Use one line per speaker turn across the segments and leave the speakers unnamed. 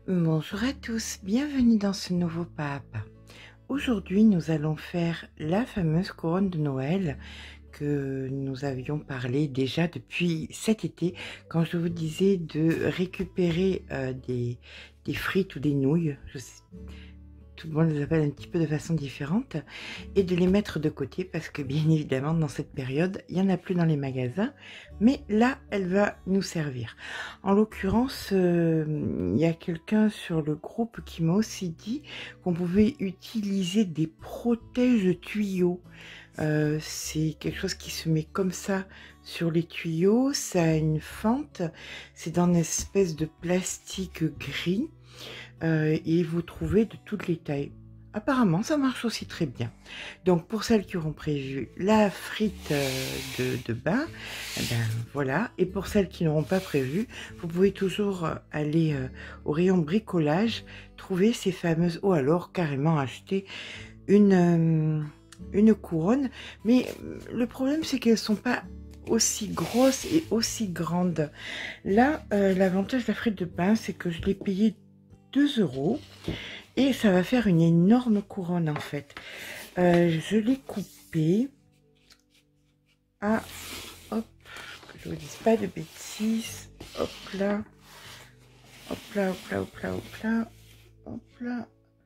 Bonjour à tous, bienvenue dans ce nouveau pas à pas. Aujourd'hui, nous allons faire la fameuse couronne de Noël que nous avions parlé déjà depuis cet été, quand je vous disais de récupérer des frites ou des nouilles, tout le monde les appelle un petit peu de façon différente, et de les mettre de côté parce que bien évidemment dans cette période il n'y en a plus dans les magasins, mais là elle va nous servir. En l'occurrence il y a quelqu'un sur le groupe qui m'a aussi dit qu'on pouvait utiliser des protège tuyaux. C'est quelque chose qui se met comme ça sur les tuyaux, ça a une fente, c'est dans une espèce de plastique gris. Et vous trouvez de toutes les tailles. Apparemment, ça marche aussi très bien. Donc, pour celles qui auront prévu la frite de bain, eh ben, voilà. Et pour celles qui n'auront pas prévu, vous pouvez toujours aller au rayon bricolage, trouver ces fameuses, ou alors carrément acheter une couronne. Mais le problème, c'est qu'elles ne sont pas aussi grosses et aussi grandes. Là, l'avantage de la frite de bain, c'est que je l'ai payé 2 € et ça va faire une énorme couronne en fait. Je l'ai coupé à, hop, que je vous dise pas de bêtises, hop là, hop là, hop là, hop là, hop là, hop là,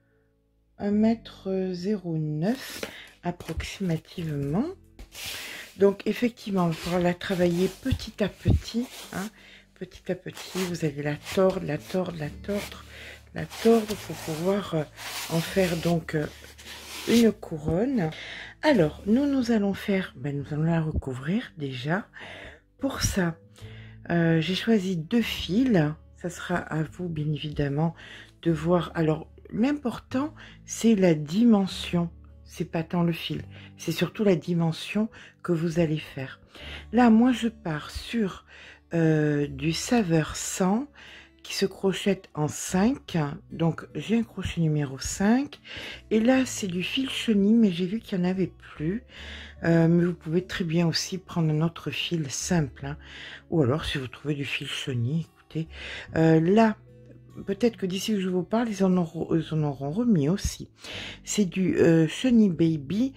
1,09 m approximativement. Donc effectivement, il faudra la travailler petit à petit, hein. Petit à petit, vous allez la tordre, la tordre, la tordre, la tordre pour pouvoir en faire donc une couronne. Alors, nous allons faire, nous allons la recouvrir déjà. Pour ça, j'ai choisi 2 fils. Ça sera à vous, bien évidemment, de voir. Alors, l'important, c'est la dimension. C'est pas tant le fil, c'est surtout la dimension que vous allez faire. Là, moi, je pars sur du saveur 100 qui se crochette en 5. Donc, j'ai un crochet numéro 5. Et là, c'est du fil chenille, mais j'ai vu qu'il n'y en avait plus. Mais vous pouvez très bien aussi prendre un autre fil simple, hein. Ou alors, si vous trouvez du fil chenille, écoutez. Là, peut-être que d'ici que je vous parle, ils en auront remis aussi. C'est du chenille baby.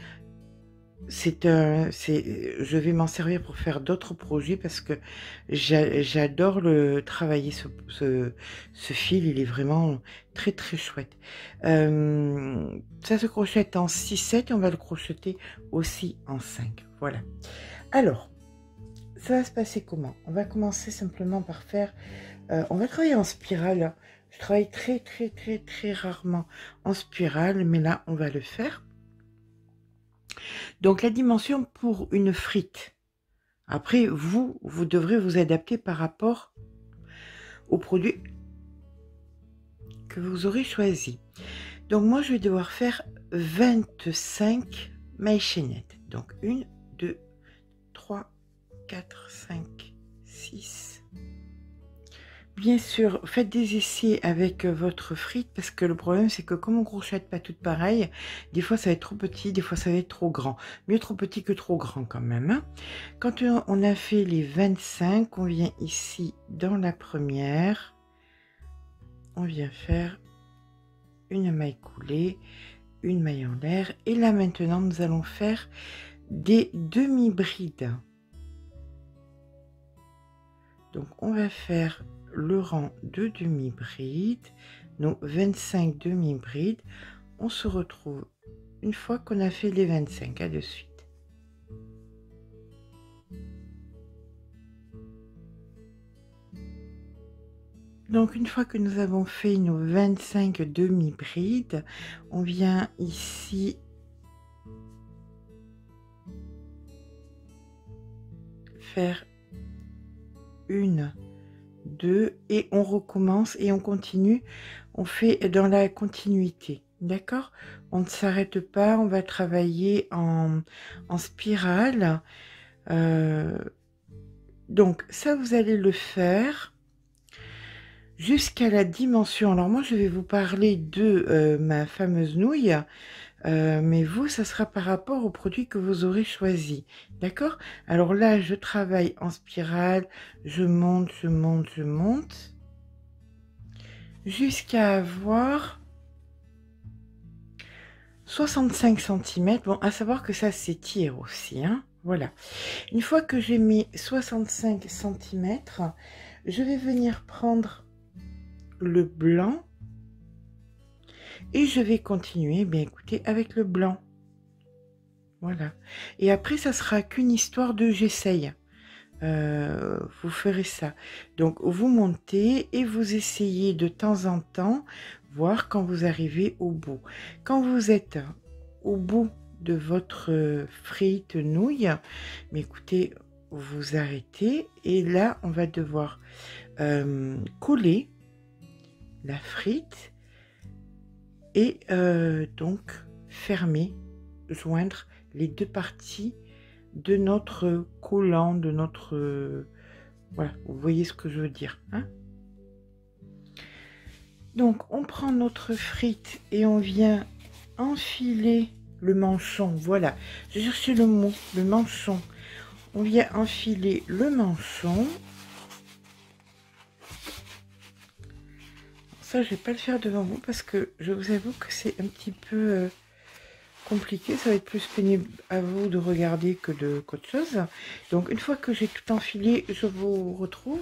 Je vais m'en servir pour faire d'autres projets parce que j'adore le travailler ce fil, il est vraiment très très chouette. Ça se crochette en 6-7 et on va le crocheter aussi en 5. Voilà. Alors, ça va se passer comment? On va commencer simplement par faire, on va travailler en spirale. Je travaille très très très très rarement en spirale, mais là on va le faire. Donc la dimension pour une frite. Après, vous devrez vous adapter par rapport au produit que vous aurez choisi. Donc moi, je vais devoir faire 25 mailles chaînettes. Donc 1, 2, 3, 4, 5, 6. Bien sûr, faites des essais avec votre frite parce que le problème c'est que comme on crochette pas toutes pareilles, des fois ça va être trop petit, des fois ça va être trop grand. Mieux trop petit que trop grand quand même, hein. Quand on a fait les 25, on vient ici dans la première, on vient faire une maille coulée, une maille en l'air et là maintenant nous allons faire des demi-brides. Donc on va faire le rang de demi-brides, nos 25 demi-brides. On se retrouve une fois qu'on a fait les 25, à de suite. Donc une fois que nous avons fait nos 25 demi-brides, on vient ici faire une, 2 et on recommence et on continue, on fait dans la continuité, d'accord? On ne s'arrête pas, on va travailler en spirale. Donc ça vous allez le faire jusqu'à la dimension. Alors moi je vais vous parler de ma fameuse nouille, mais vous ça sera par rapport au produit que vous aurez choisi, d'accord? Alors là je travaille en spirale, je monte, je monte, je monte, jusqu'à avoir 65 cm. Bon, à savoir que ça s'étire aussi, hein. Voilà. Une fois que j'ai mis 65 cm, je vais venir prendre le blanc et je vais continuer, bien écoutez, avec le blanc. Voilà. Et après, ça sera qu'une histoire de j'essaye. Vous ferez ça. Donc, vous montez et vous essayez de temps en temps, voir quand vous arrivez au bout. Quand vous êtes au bout de votre frite nouille, mais écoutez, vous arrêtez et là, on va devoir coller la frite et donc fermer, joindre les deux parties de notre collant, de notre... voilà, vous voyez ce que je veux dire, hein? Donc, on prend notre frite et on vient enfiler le manchon. Voilà, j'ai cherché le mot, le manchon. On vient enfiler le manchon. Ça, je vais pas le faire devant vous parce que je vous avoue que c'est un petit peu... compliqué, ça va être plus pénible à vous de regarder que qu'autre chose. Donc une fois que j'ai tout enfilé, je vous retrouve.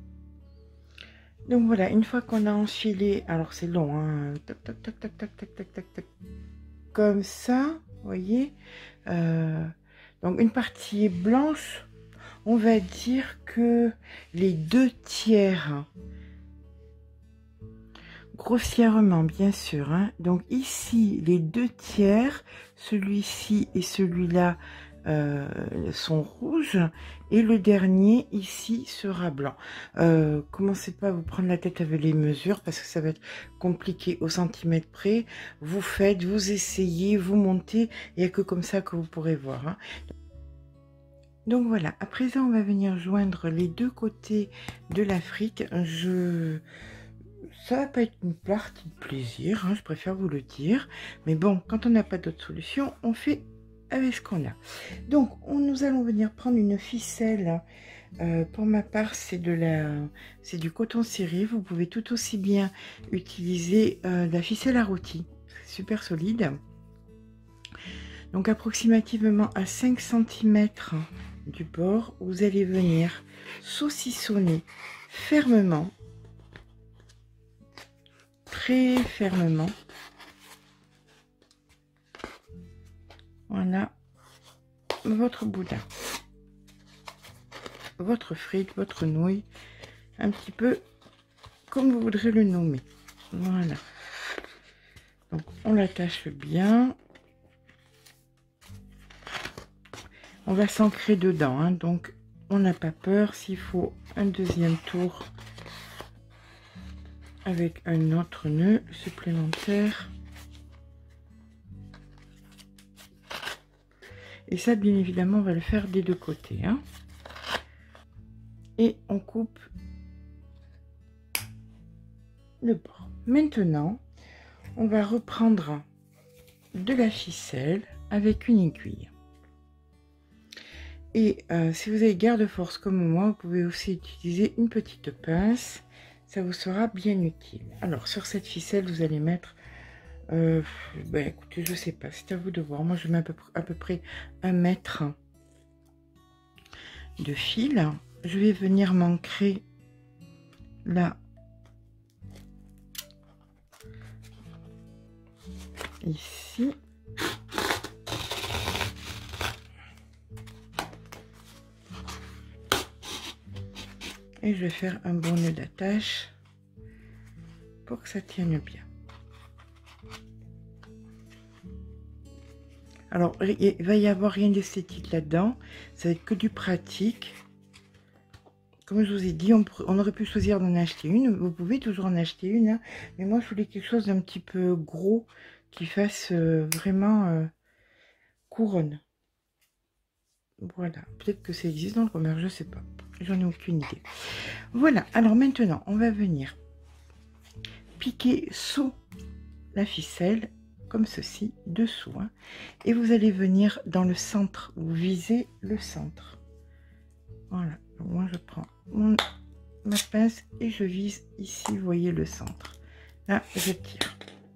Donc voilà, une fois qu'on a enfilé, alors c'est long, hein, tac tac tac tac tac tac tac tac tac, comme ça, vous voyez. Donc une partie est blanche, on va dire que les 2/3, grossièrement bien sûr, hein. Donc ici les 2/3, celui-ci et celui-là sont rouges et le dernier ici sera blanc. Commencez pas à vous prendre la tête avec les mesures parce que ça va être compliqué au centimètre près. Vous faites, vous essayez, vous montez, il n'y a que comme ça que vous pourrez voir, hein. Donc voilà, à présent on va venir joindre les deux côtés de la frite. Ça va pas être une partie de plaisir, hein, je préfère vous le dire. Mais bon, quand on n'a pas d'autre solution, on fait avec ce qu'on a. Donc, nous allons venir prendre une ficelle. Pour ma part, c'est du coton ciré. Vous pouvez tout aussi bien utiliser de la ficelle à rôti. C'est super solide. Donc, approximativement à 5 cm du bord, vous allez venir saucissonner fermement, très fermement. Voilà votre boudin, votre frite, votre nouille, un petit peu comme vous voudrez le nommer. Voilà. Donc on l'attache bien. On va s'ancrer dedans, hein, donc on n'a pas peur. S'il faut un deuxième tour avec un autre nœud supplémentaire. Et ça, bien évidemment, on va le faire des deux côtés, hein. Et on coupe le bord. Maintenant, on va reprendre de la ficelle avec une aiguille. Et si vous avez garde-force comme moi, vous pouvez aussi utiliser une petite pince. Ça vous sera bien utile. Alors, sur cette ficelle, vous allez mettre... ben, écoutez, je sais pas, c'est à vous de voir. Moi, je mets à peu près 1 mètre de fil. Je vais venir m'ancrer là, ici. Et je vais faire un bon nœud d'attache pour que ça tienne bien. Alors, il va y avoir rien d'esthétique là-dedans. Ça va être que du pratique. Comme je vous ai dit, on aurait pu choisir d'en acheter une. Vous pouvez toujours en acheter une, hein. Mais moi, je voulais quelque chose d'un petit peu gros qui fasse vraiment couronne. Voilà. Peut-être que ça existe dans le commerce, je sais pas. J'en ai aucune idée. Voilà. Alors maintenant, on va venir piquer sous la ficelle, comme ceci, dessous, hein. Et vous allez venir dans le centre. Vous visez le centre. Voilà. Donc moi, je prends ma pince et je vise ici, vous voyez le centre. Là, je tire.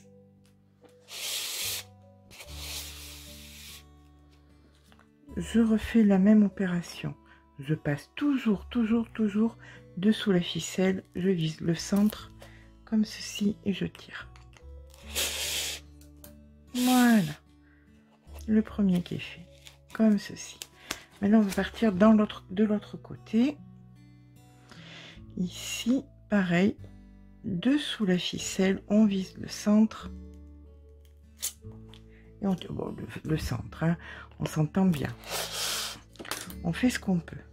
Je refais la même opération. Je passe toujours dessous la ficelle. Je vise le centre comme ceci et je tire. Voilà. Le premier qui est fait. Comme ceci. Maintenant, on va partir de l'autre côté. Ici, pareil. Dessous la ficelle, on vise le centre. Et on, bon, le centre, hein, on s'entend bien. On fait ce qu'on peut.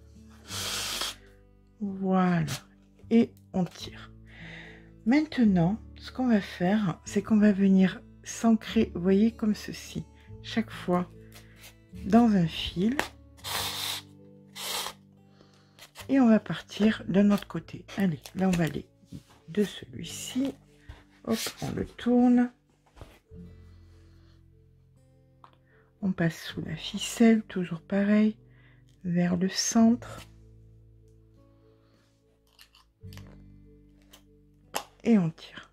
Voilà. Et on tire. Maintenant, ce qu'on va faire, c'est qu'on va venir s'ancrer, vous voyez, comme ceci. Chaque fois, dans un fil. Et on va partir de notre côté. Allez, là, on va aller de celui-ci. Hop, on le tourne. On passe sous la ficelle, toujours pareil, vers le centre. Et on tire.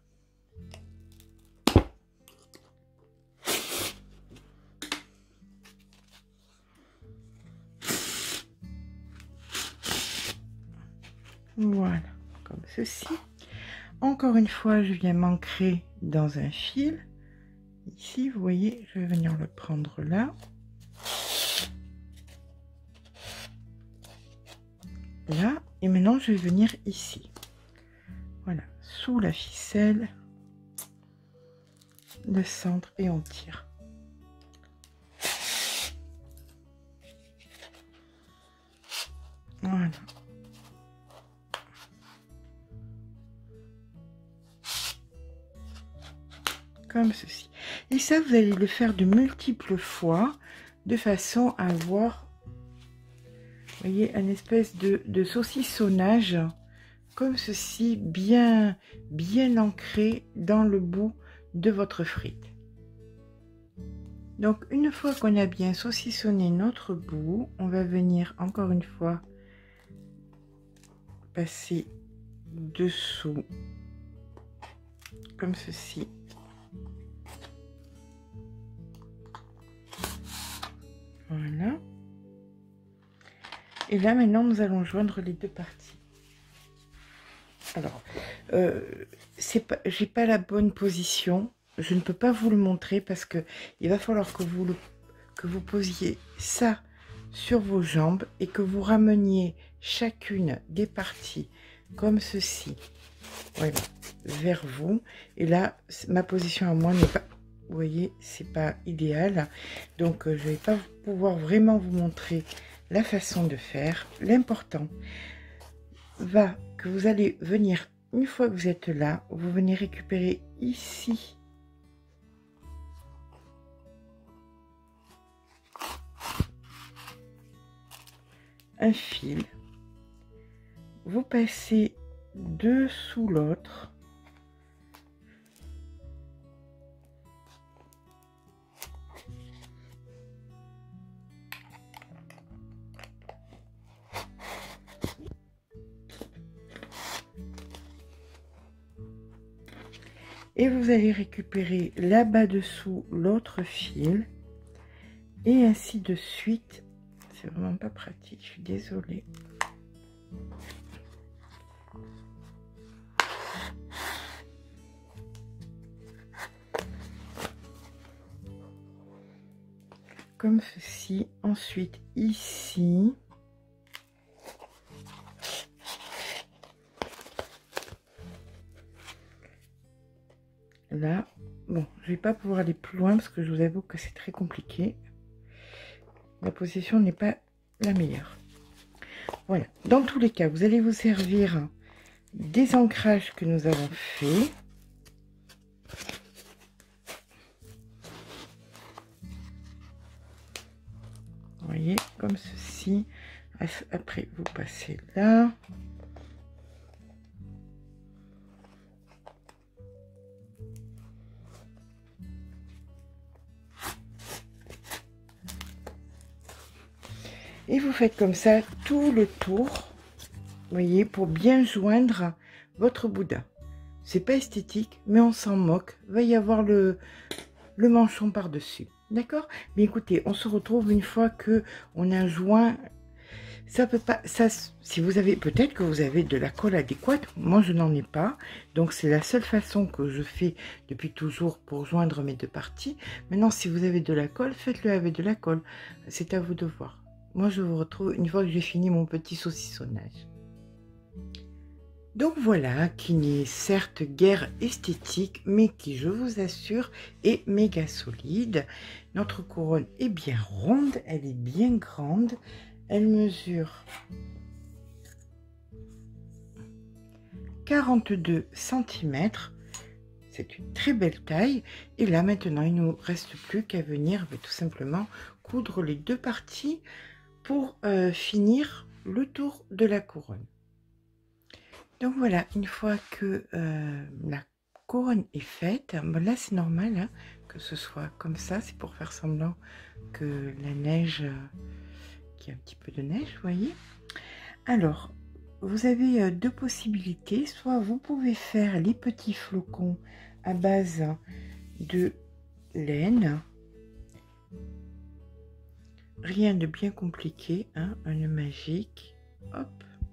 Voilà, comme ceci. Encore une fois, je viens m'ancrer dans un fil. Ici, vous voyez, je vais venir le prendre là. Là, et maintenant, je vais venir ici. Voilà, sous la ficelle, le centre, et on tire. Voilà. Comme ceci. Et ça, vous allez le faire de multiples fois, de façon à avoir, vous voyez, une espèce de saucissonnage, comme ceci, bien ancré dans le bout de votre frite. Donc, une fois qu'on a bien saucissonné notre bout, on va venir encore une fois passer dessous, comme ceci. Voilà. Et là, maintenant, nous allons joindre les deux parties. Alors, j'ai pas la bonne position. Je ne peux pas vous le montrer parce que il va falloir que vous posiez ça sur vos jambes et que vous rameniez chacune des parties comme ceci. Voilà, vers vous. Et là, ma position à moi n'est pas... Vous voyez, c'est pas idéal. Donc, je vais pas pouvoir vraiment vous montrer la façon de faire. L'important va que vous allez venir, une fois que vous êtes là, vous venez récupérer ici un fil. Vous passez dessous l'autre. Et vous allez récupérer là-bas dessous l'autre fil. Et ainsi de suite. C'est vraiment pas pratique, je suis désolée. Comme ceci. Ensuite, ici. Là, bon, je vais pas pouvoir aller plus loin parce que je vous avoue que c'est très compliqué. La position n'est pas la meilleure. Voilà. Dans tous les cas, vous allez vous servir des ancrages que nous avons fait. Vous voyez, comme ceci. Après, vous passez là. Et vous faites comme ça tout le tour, vous voyez, pour bien joindre votre Bouddha. C'est pas esthétique, mais on s'en moque. Va y avoir le manchon par-dessus. D'accord? Mais écoutez, on se retrouve une fois que on a joint. Ça peut pas, ça, si vous avez, peut-être que vous avez de la colle adéquate, moi je n'en ai pas, donc c'est la seule façon que je fais depuis toujours pour joindre mes deux parties. Maintenant, si vous avez de la colle, faites-le avec de la colle, c'est à vous de voir. Moi je vous retrouve une fois que j'ai fini mon petit saucissonnage. Donc voilà, qui n'est certes guère esthétique, mais qui, je vous assure, est méga solide. Notre couronne est bien ronde, elle est bien grande. Elle mesure 42 cm. C'est une très belle taille. Et là, maintenant, il ne nous reste plus qu'à venir tout simplement coudre les deux parties pour finir le tour de la couronne. Donc voilà, une fois que la couronne est faite, bon, là c'est normal hein, que ce soit comme ça, c'est pour faire semblant que la neige, qu'il y a un petit peu de neige, vous voyez. Alors, vous avez deux possibilités, soit vous pouvez faire les petits flocons à base de laine, rien de bien compliqué, hein, un nœud magique, hop.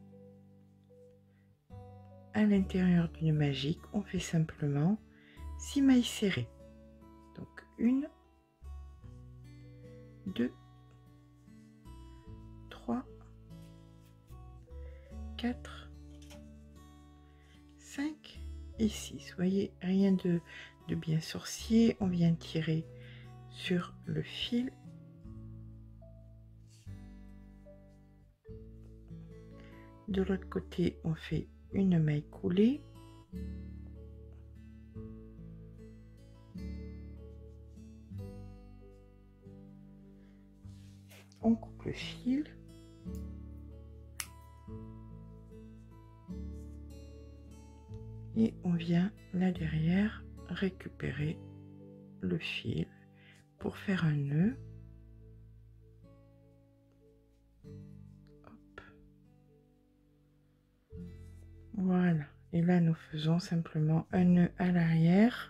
À l'intérieur du nœud magique, on fait simplement 6 mailles serrées. Donc 1, 2, 3, 4, 5 et 6. Vous voyez, rien de bien sorcier. On vient tirer sur le fil. De l'autre côté, on fait une maille coulée. On coupe le fil. Et on vient là derrière récupérer le fil pour faire un nœud. Hop. Voilà. Et là, nous faisons simplement un nœud à l'arrière.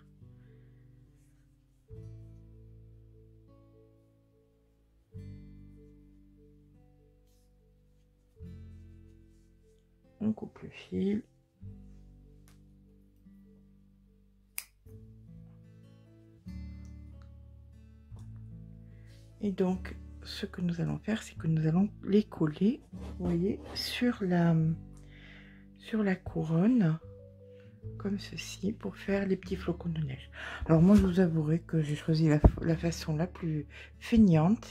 On coupe le fil. Et donc, ce que nous allons faire, c'est que nous allons les coller, vous voyez, sur la couronne, comme ceci, pour faire les petits flocons de neige. Alors moi, je vous avouerai que j'ai choisi la façon la plus feignante.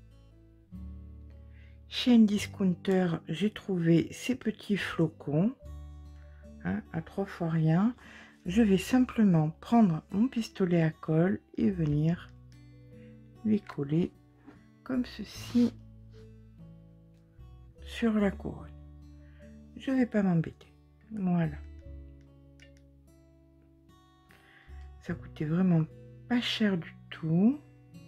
Chez un discounter, j'ai trouvé ces petits flocons, hein, à 3 fois rien. Je vais simplement prendre mon pistolet à colle et venir lui coller comme ceci sur la couronne. Je vais pas m'embêter. Voilà. Ça coûtait vraiment pas cher du tout.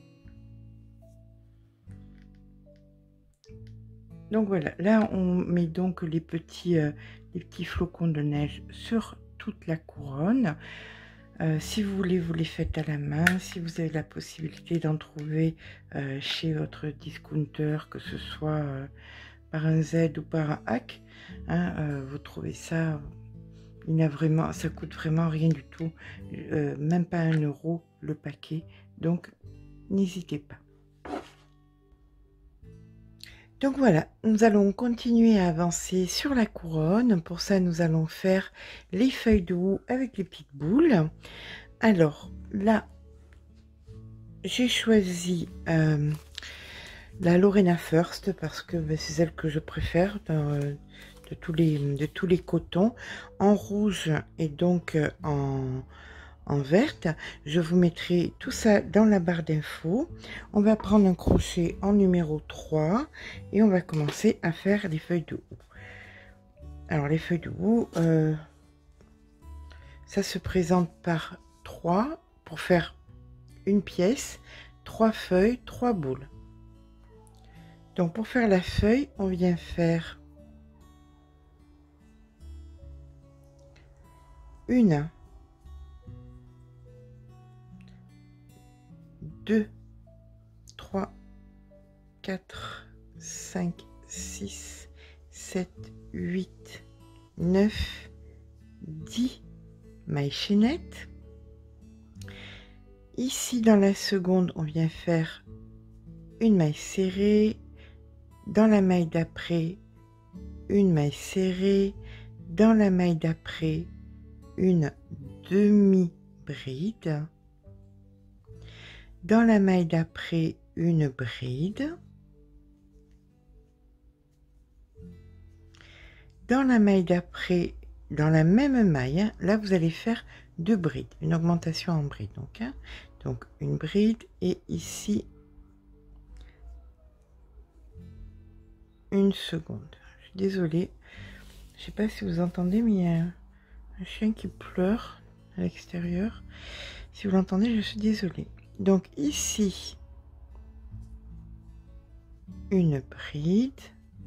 Donc voilà, là on met donc les petits flocons de neige sur toute la couronne. Si vous voulez, vous les faites à la main. Si vous avez la possibilité d'en trouver chez votre discounter, que ce soit par un Z ou par un hack, hein, vous trouvez ça, ça coûte vraiment rien du tout, même pas 1 € le paquet. Donc n'hésitez pas. Donc voilà, nous allons continuer à avancer sur la couronne. Pour ça, nous allons faire les feuilles de houx avec les petites boules. Alors là, j'ai choisi la Lorena First parce que c'est celle que je préfère de tous les cotons, en rouge et donc en verte. Je vous mettrai tout ça dans la barre d'infos. On va prendre un crochet en numéro 3 et on va commencer à faire les feuilles de houx. Alors les feuilles de houx, ça se présente par 3 pour faire une pièce, 3 feuilles, 3 boules. Donc pour faire la feuille, on vient faire 1, 2, 3, 4, 5, 6, 7, 8, 9, 10 mailles chaînettes. Ici, dans la seconde, on vient faire une maille serrée. Dans la maille d'après, une maille serrée. Dans la maille d'après, une demi-bride. Dans la maille d'après, une bride. Dans la maille d'après, dans la même maille, hein, là vous allez faire 2 brides, une augmentation en bride. Donc une bride et ici une seconde. Je suis désolée, je sais pas si vous entendez, mais il y a un chien qui pleure à l'extérieur. Si vous l'entendez, je suis désolée. Donc ici, une bride,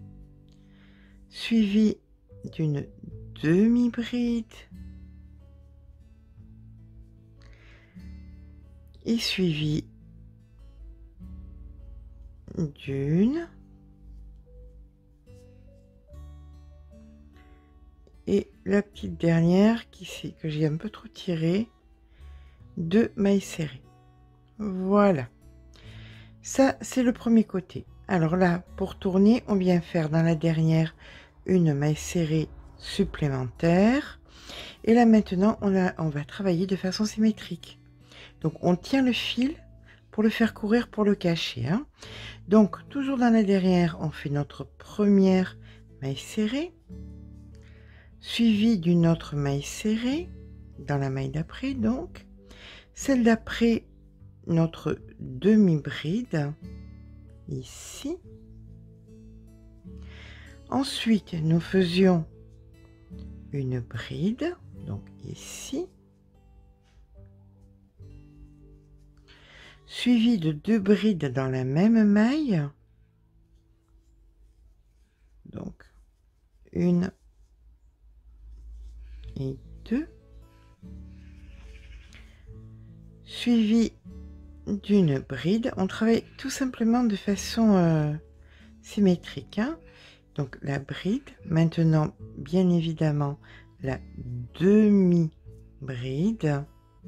suivie d'une demi-bride, et suivie d'une, et la petite dernière que j'ai un peu trop tirée, 2 mailles serrées. Voilà, ça c'est le premier côté. Alors là, pour tourner, on vient faire dans la dernière une maille serrée supplémentaire, et là maintenant on va travailler de façon symétrique. Donc on tient le fil pour le faire courir, pour le cacher, hein. Donc toujours dans la derrière, on fait notre première maille serrée, suivie d'une autre maille serrée dans la maille d'après, donc celle d'après, notre demi-bride ici. Ensuite nous faisions une bride, donc ici, suivie de 2 brides dans la même maille, donc 1 et 2, suivi d'une bride. On travaille tout simplement de façon symétrique, hein. Donc la bride, maintenant bien évidemment la demi-bride,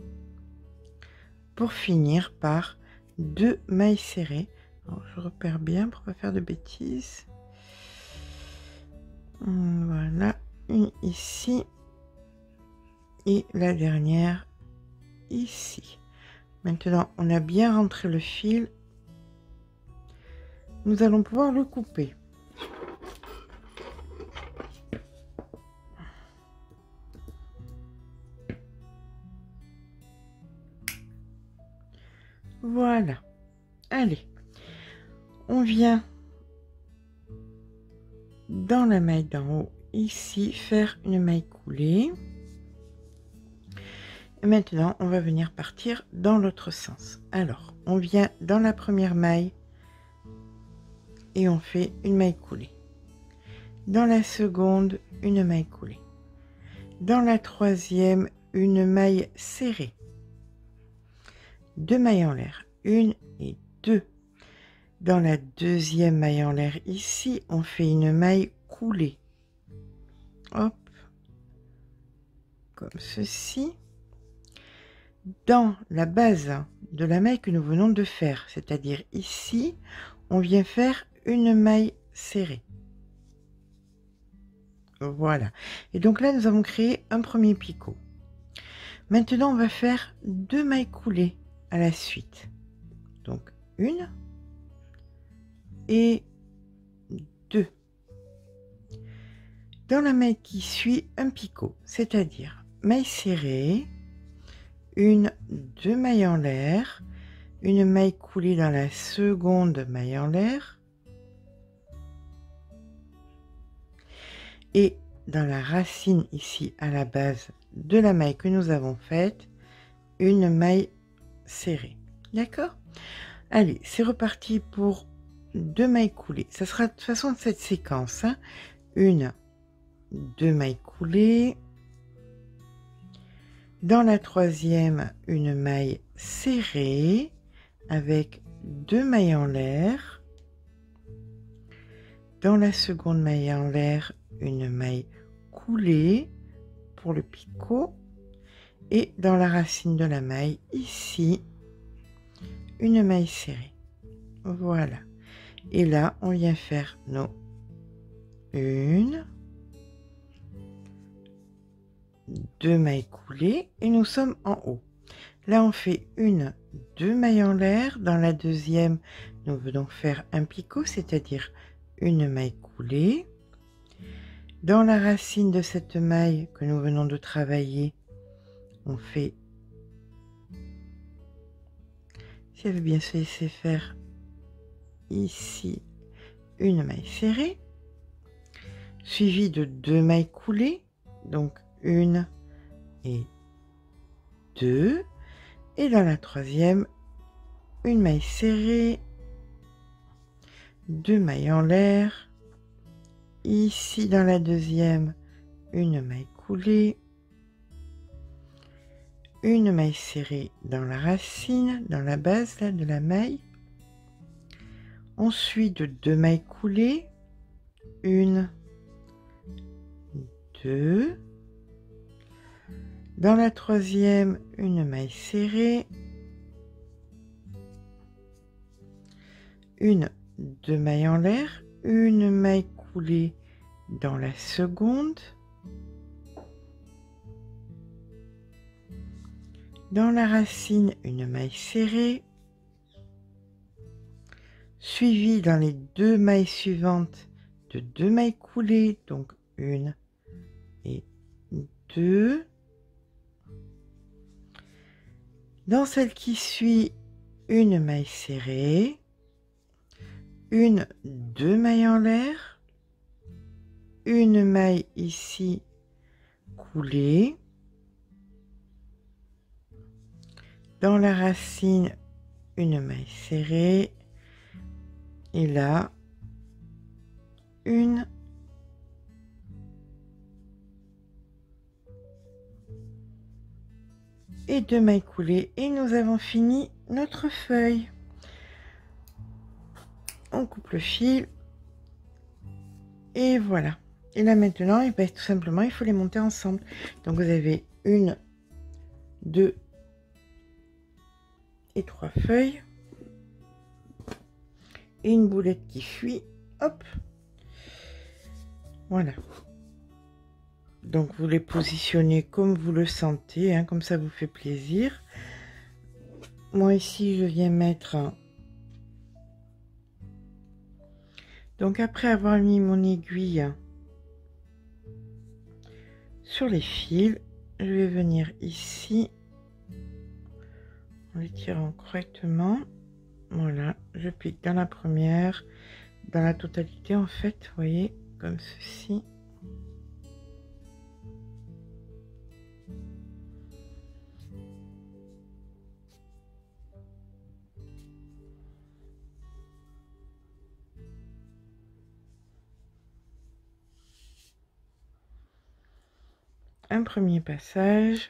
pour finir par 2 mailles serrées. Alors, je repère bien pour pas faire de bêtises. Voilà, une ici et la dernière ici. Maintenant on a bien rentré le fil, nous allons pouvoir le couper. Voilà, allez, on vient dans la maille d'en haut ici faire une maille coulée, et maintenant on va venir partir dans l'autre sens. Alors on vient dans la première maille et on fait une maille coulée, dans la seconde une maille coulée, dans la troisième une maille serrée, 2 mailles en l'air, 1 et 2. Dans la deuxième maille en l'air ici, on fait une maille coulée, hop, comme ceci. Dans la base de la maille que nous venons de faire, c'est-à-dire ici, on vient faire une maille serrée. Voilà, et donc là nous avons créé un premier picot. Maintenant on va faire 2 mailles coulées à la suite, donc 1 et 2. Dans la maille qui suit, un picot, c'est-à-dire maille serrée, 1, 2 mailles en l'air, une maille coulée dans la seconde maille en l'air, et dans la racine ici à la base de la maille que nous avons faite, une maille serrée. D'accord? Allez, c'est reparti pour 2 mailles coulées. Ça sera de toute façon cette séquence, hein. 1, 2 mailles coulées, Dans la troisième, une maille serrée avec 2 mailles en l'air. Dans la seconde maille en l'air, une maille coulée pour le picot. Et dans la racine de la maille, ici, une maille serrée. Voilà. Et là, on vient faire nos 1, 2 mailles coulées et nous sommes en haut. Là, on fait 2 mailles en l'air. Dans la deuxième, nous venons faire un picot, c'est-à-dire une maille coulée. Dans la racine de cette maille que nous venons de travailler, on fait, si elle veut bien se laisser faire, ici, une maille serrée, suivie de 2 mailles coulées, donc 1 et 2, et dans la troisième, une maille serrée, 2 mailles en l'air, ici dans la deuxième, une maille coulée, une maille serrée dans la racine, dans la base là, de la maille, ensuite 2 mailles coulées, 1, 2, dans la troisième, une maille serrée, 2 mailles en l'air, une maille coulée dans la seconde, dans la racine, une maille serrée, suivie dans les 2 mailles suivantes de 2 mailles coulées, donc 1 et 2. Dans celle qui suit, une maille serrée, 2 mailles en l'air, une maille ici coulée, dans la racine, une maille serrée, et là, 1 et 2 mailles coulées, et nous avons fini notre feuille. On coupe le fil, et voilà. Et là maintenant, et bien, tout simplement, il faut les monter ensemble. Donc vous avez 1, 2 et 3 feuilles, et une boulette qui fuit, hop, voilà. Donc vous les positionnez comme vous le sentez, hein, comme ça vous fait plaisir. Moi ici je viens mettre, donc après avoir mis mon aiguille sur les fils, je vais venir ici en les tirant correctement. Voilà, je pique dans la première, dans la totalité en fait, vous voyez, comme ceci. Un premier passage.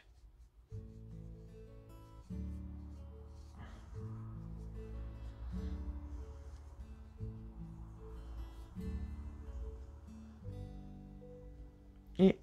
Et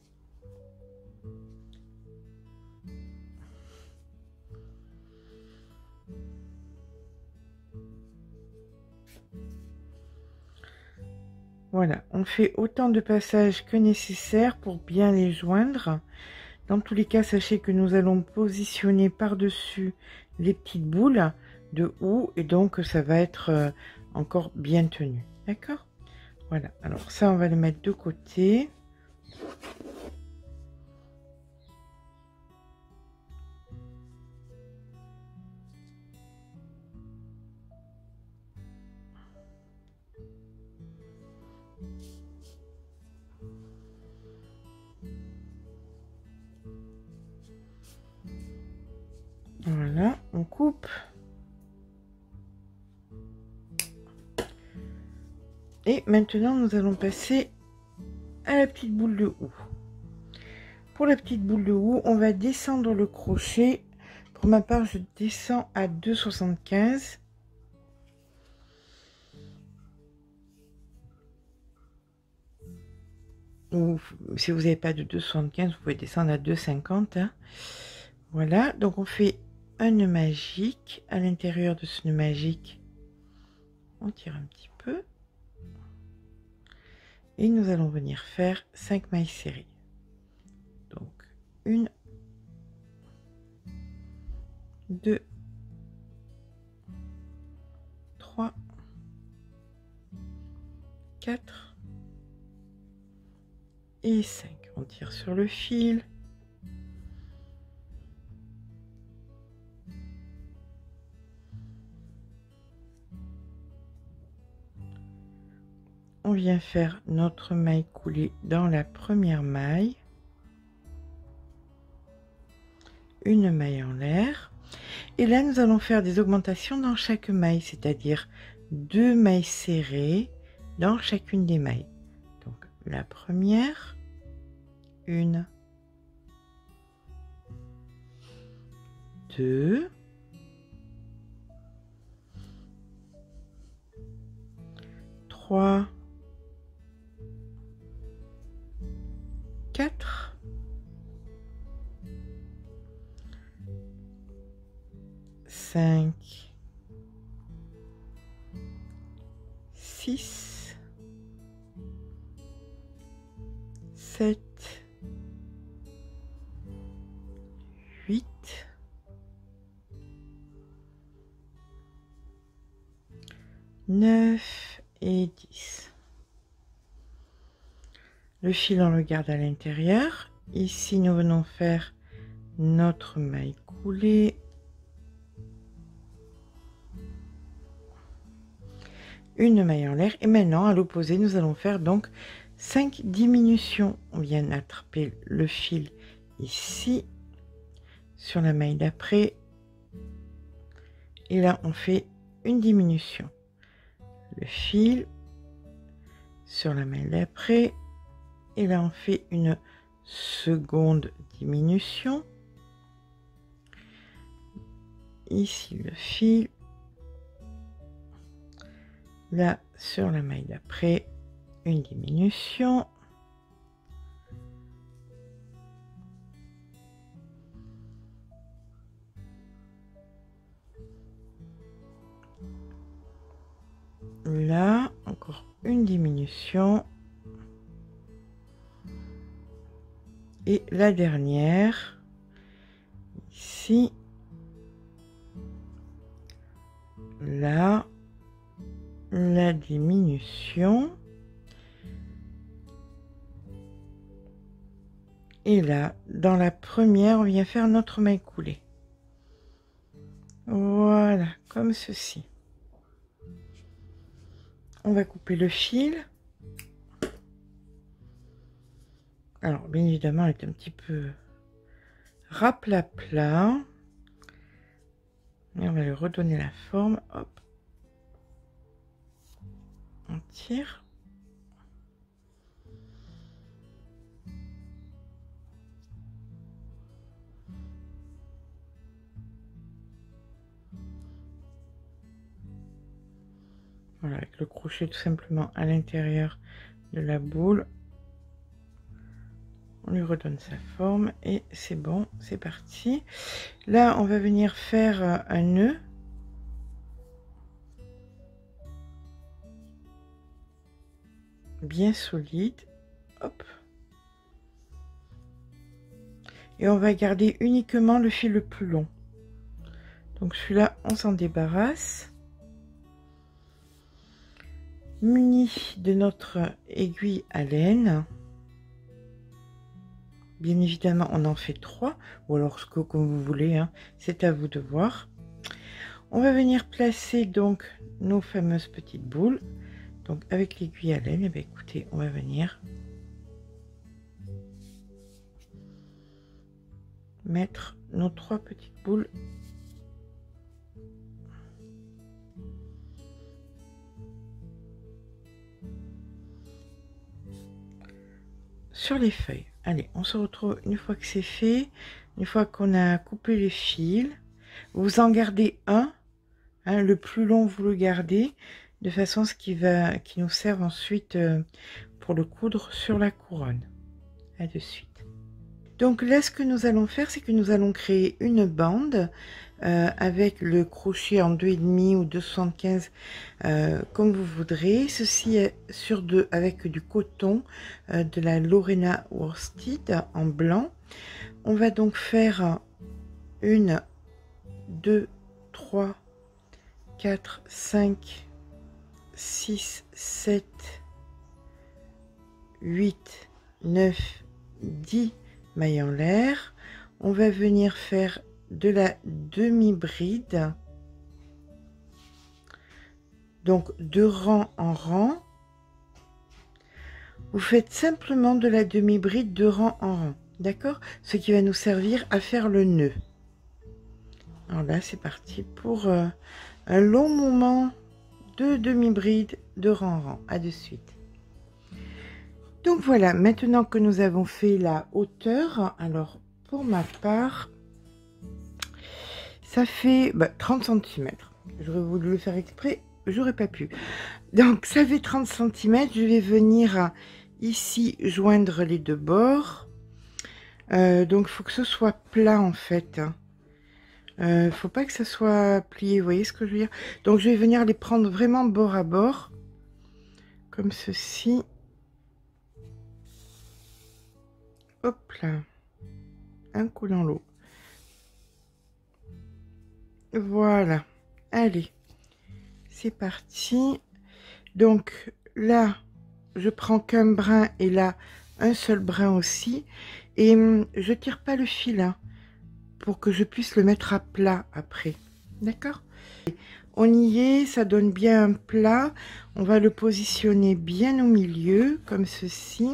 voilà, on fait autant de passages que nécessaire pour bien les joindre. Dans tous les cas, sachez que nous allons positionner par-dessus les petites boules de houx et donc ça va être encore bien tenu. D'accord? Voilà, alors ça, on va le mettre de côté. Voilà, on coupe. Et maintenant, nous allons passer à la petite boule de houx. Pour la petite boule de houe, on va descendre le crochet. Pour ma part, je descends à 2,75. Ou si vous n'avez pas de 2,75, vous pouvez descendre à 2,50. Hein. Voilà, donc on fait un nœud magique. À l'intérieur de ce nœud magique, on tire un petit peu. Et nous allons venir faire 5 mailles serrées. Donc, 1, 2, 3, 4 et 5. On tire sur le fil. On vient faire notre maille coulée dans la première maille. Une maille en l'air. Et là, nous allons faire des augmentations dans chaque maille, c'est-à-dire 2 mailles serrées dans chacune des mailles. Donc, la première, 1, 2, 3, 4, 5, 6, 7, 8, 9 et 10. Le fil, on le garde à l'intérieur. Ici, nous venons faire notre maille coulée. Une maille en l'air. Et maintenant, à l'opposé, nous allons faire donc 5 diminutions. On vient attraper le fil ici, sur la maille d'après. Et là, on fait une diminution. Le fil sur la maille d'après. Et là, on fait une seconde diminution. Ici, le fil. Là, sur la maille d'après, une diminution. Là, encore une diminution. Et la dernière, ici, là, la diminution. Et là, dans la première, on vient faire notre maille coulée. Voilà, comme ceci. On va couper le fil. Alors, bien évidemment, elle est un petit peu raplat-plat. Et on va lui redonner la forme. Hop. On tire. Voilà, avec le crochet tout simplement à l'intérieur de la boule. On lui redonne sa forme et c'est bon, c'est parti. Là, on va venir faire un nœud. Bien solide. Hop. Et on va garder uniquement le fil le plus long. Donc celui-là, on s'en débarrasse. Muni de notre aiguille à laine. Bien évidemment, on en fait 3, ou alors ce que comme vous voulez, hein, c'est à vous de voir. On va venir placer donc nos fameuses petites boules. Donc avec l'aiguille à laine, et bien écoutez, on va venir mettre nos 3 petites boules sur les feuilles. Allez, on se retrouve une fois que c'est fait, une fois qu'on a coupé les fils. Vous en gardez un, hein, le plus long vous le gardez, de façon à ce qui nous serve ensuite pour le coudre sur la couronne. À de suite. Donc là, ce que nous allons faire, c'est que nous allons créer une bande avec le crochet en 2,5 ou 2,75 comme vous voudrez. Ceci est sur avec du coton de la Lorena Worsted en blanc. On va donc faire 1, 2, 3, 4, 5, 6, 7, 8, 9, 10 mailles en l'air. On va venir faire de la demi-bride, donc de rang en rang. Vous faites simplement de la demi-bride de rang en rang, d'accord, ce qui va nous servir à faire le nœud. Alors là, c'est parti pour un long moment de demi-bride de rang en rang. À de suite. Donc voilà, maintenant que nous avons fait la hauteur, alors pour ma part, ça fait 30 cm. J'aurais voulu le faire exprès, j'aurais pas pu. Donc ça fait 30 cm, je vais venir ici joindre les deux bords. Donc il faut que ce soit plat en fait. Faut pas que ça soit plié, vous voyez ce que je veux dire? Donc je vais venir les prendre vraiment bord à bord, comme ceci. Hop là, un coup dans l'eau. Voilà, allez, c'est parti. Donc là, je prends qu'un brin et là, un seul brin aussi. Et je tire pas le fil hein, pour que je puisse le mettre à plat après. D'accord? On y est, ça donne bien un plat. On va le positionner bien au milieu, comme ceci.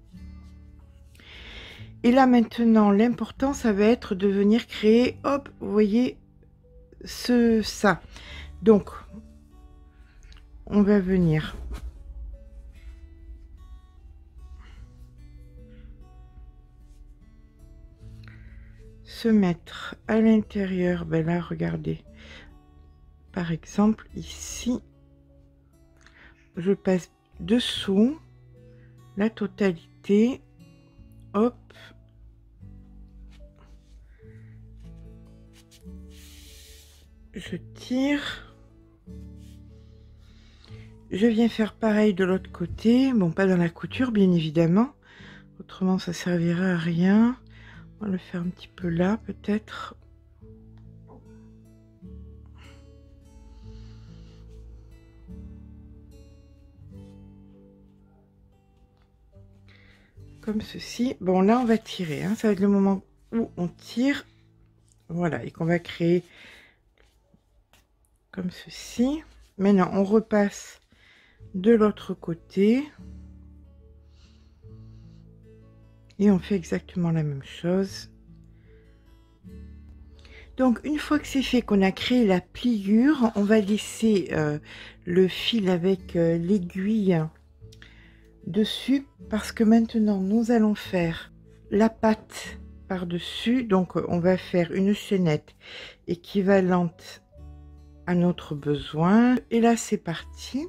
Et là maintenant, l'important, ça va être de venir créer, hop, vous voyez, ça. Donc, on va venir se mettre à l'intérieur. Ben là, regardez. Par exemple, ici, je passe dessous la totalité. Hop. Je tire. Je viens faire pareil de l'autre côté. Bon, pas dans la couture, bien évidemment. Autrement, ça servirait à rien. On va le faire un petit peu là, peut-être. Comme ceci. Bon, là, on va tirer. Hein. Ça va être le moment où on tire. Voilà, et qu'on va créer comme ceci. Maintenant, on repasse de l'autre côté. Et on fait exactement la même chose. Donc, une fois que c'est fait, qu'on a créé la pliure, on va laisser le fil avec l'aiguille dessus. Parce que maintenant, nous allons faire la patte par-dessus. Donc, on va faire une chaînette équivalente à notre besoin. Et là, c'est parti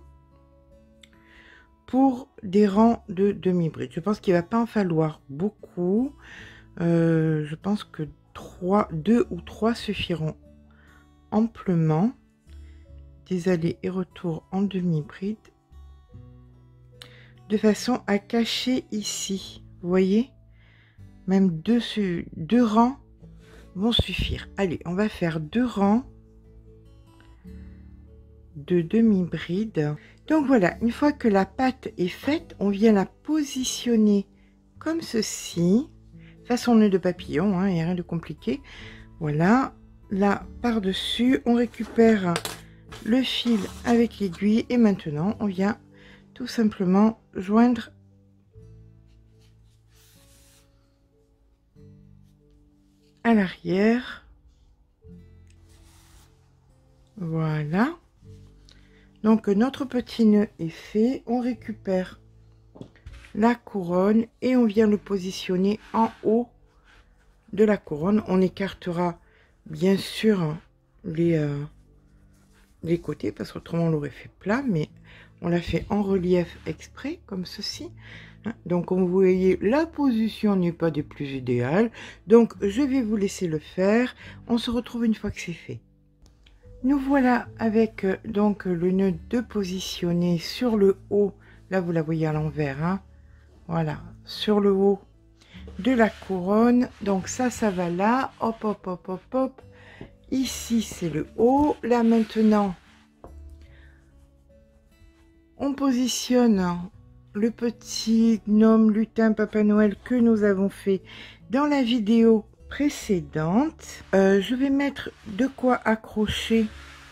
pour des rangs de demi-bride. Je pense qu'il va pas en falloir beaucoup. Je pense que 2 ou 3 suffiront amplement. Des allers et retours en demi-bride de façon à cacher ici. Vous voyez, même deux rangs vont suffire. Allez, on va faire 2 rangs de demi-bride. Donc voilà, une fois que la pâte est faite, on vient la positionner comme ceci, façon nœud de papillon, hein, il n'y a rien de compliqué. Voilà, là par-dessus, on récupère le fil avec l'aiguille et maintenant on vient tout simplement joindre à l'arrière. Voilà. Donc notre petit nœud est fait, on récupère la couronne et on vient le positionner en haut de la couronne. On écartera bien sûr les côtés parce qu'autrement on l'aurait fait plat, mais on l'a fait en relief exprès comme ceci. Donc comme vous voyez, la position n'est pas des plus idéales, donc je vais vous laisser le faire. On se retrouve une fois que c'est fait. Nous voilà avec donc le nœud de positionner sur le haut. Là vous la voyez à l'envers, hein. Voilà, sur le haut de la couronne. Donc ça va là, hop hop hop hop hop. Ici c'est le haut. Là maintenant on positionne le petit gnome, lutin, Papa Noël que nous avons fait dans la vidéo précédente. Je vais mettre de quoi accrocher.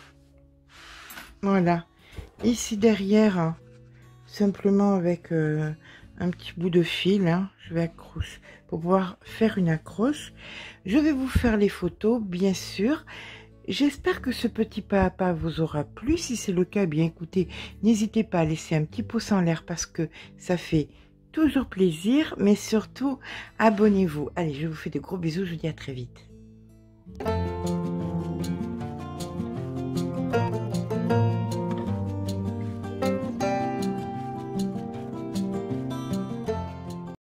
Voilà, ici derrière, hein, simplement avec un petit bout de fil, hein, je vais accrocher pour pouvoir faire une accroche. Je vais vous faire les photos, bien sûr. J'espère que ce petit pas à pas vous aura plu. Si c'est le cas, bien écoutez, n'hésitez pas à laisser un petit pouce en l'air parce que ça fait toujours plaisir. Mais surtout, abonnez-vous. Allez, je vous fais de gros bisous. Je vous dis à très vite.